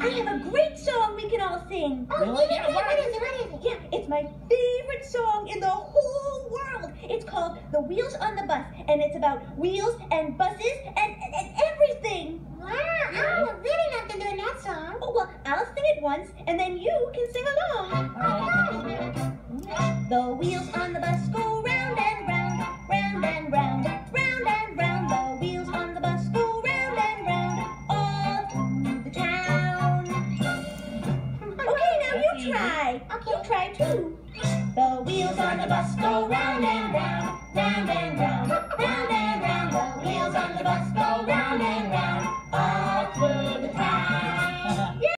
I have a great song we can all sing. Oh, really? Yeah, what is it? What is it? Yeah, it's my favorite song in the whole world. It's called The Wheels on the Bus, and it's about wheels and buses and everything. Wow, I would really love to learn that song. Oh, well, I'll sing it once, and then you can sing along. Okay. The wheels on the bus go round and round, round and round, round and round. The wheels on the bus go round and round, all through the town. Okay, now you try. Okay. You try too. The wheels on the bus go round and round, round and round, round and round.